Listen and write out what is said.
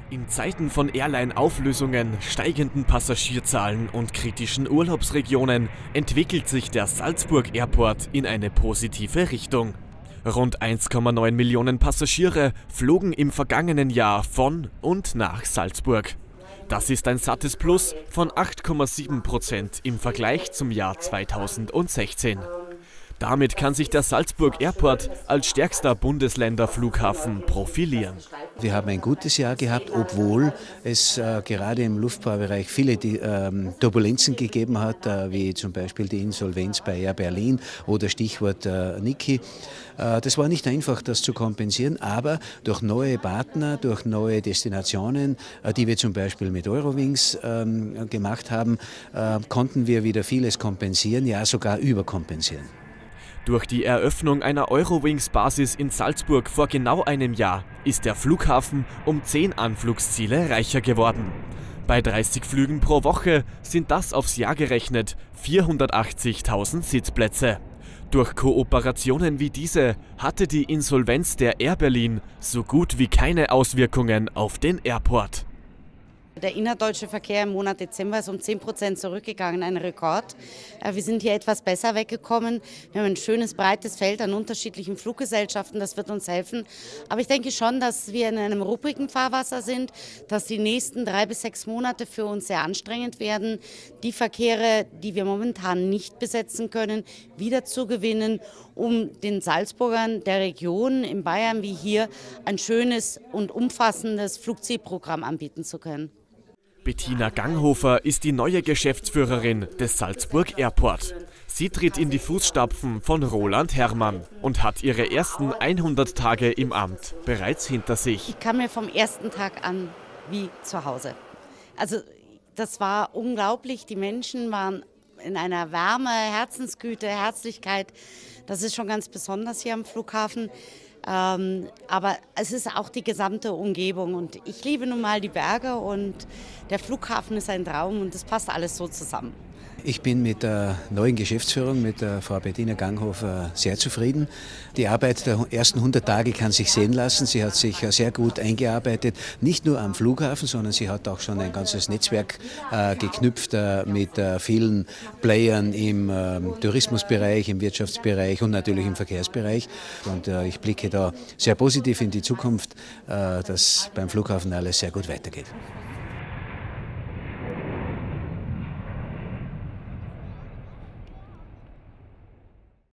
In Zeiten von Airline-Auflösungen, steigenden Passagierzahlen und kritischen Urlaubsregionen entwickelt sich der Salzburg Airport in eine positive Richtung. Rund 1,9 Millionen Passagiere flogen im vergangenen Jahr von und nach Salzburg. Das ist ein sattes Plus von 8,7% im Vergleich zum Jahr 2016. Damit kann sich der Salzburg Airport als stärkster Bundesländerflughafen profilieren. Wir haben ein gutes Jahr gehabt, obwohl es gerade im Luftfahrtbereich viele Turbulenzen gegeben hat, wie zum Beispiel die Insolvenz bei Air Berlin oder Stichwort Niki. Das war nicht einfach, das zu kompensieren, aber durch neue Partner, durch neue Destinationen, die wir zum Beispiel mit Eurowings gemacht haben, konnten wir wieder vieles kompensieren, ja sogar überkompensieren. Durch die Eröffnung einer Eurowings-Basis in Salzburg vor genau einem Jahr ist der Flughafen um 10 Anflugsziele reicher geworden. Bei 30 Flügen pro Woche sind das aufs Jahr gerechnet 480.000 Sitzplätze. Durch Kooperationen wie diese hatte die Insolvenz der Air Berlin so gut wie keine Auswirkungen auf den Airport. Der innerdeutsche Verkehr im Monat Dezember ist um 10% zurückgegangen, ein Rekord. Wir sind hier etwas besser weggekommen. Wir haben ein schönes, breites Feld an unterschiedlichen Fluggesellschaften, das wird uns helfen. Aber ich denke schon, dass wir in einem ruppigen Fahrwasser sind, dass die nächsten 3 bis 6 Monate für uns sehr anstrengend werden, die Verkehre, die wir momentan nicht besetzen können, wieder zu gewinnen, um den Salzburgern der Region in Bayern wie hier ein schönes und umfassendes Flugzielprogramm anbieten zu können. Bettina Ganghofer ist die neue Geschäftsführerin des Salzburg Airport. Sie tritt in die Fußstapfen von Roland Herrmann und hat ihre ersten 100 Tage im Amt bereits hinter sich. Ich kam mir vom ersten Tag an wie zu Hause. Also das war unglaublich. Die Menschen waren in einer Wärme, Herzensgüte, Herzlichkeit. Das ist schon ganz besonders hier am Flughafen. Aber es ist auch die gesamte Umgebung und ich liebe nun mal die Berge und der Flughafen ist ein Traum und das passt alles so zusammen. Ich bin mit der neuen Geschäftsführung, mit der Frau Bettina Ganghofer, sehr zufrieden. Die Arbeit der ersten 100 Tage kann sich sehen lassen. Sie hat sich sehr gut eingearbeitet, nicht nur am Flughafen, sondern sie hat auch schon ein ganzes Netzwerk geknüpft mit vielen Playern im Tourismusbereich, im Wirtschaftsbereich und natürlich im Verkehrsbereich. Und ich blicke da sehr positiv in die Zukunft, dass beim Flughafen alles sehr gut weitergeht.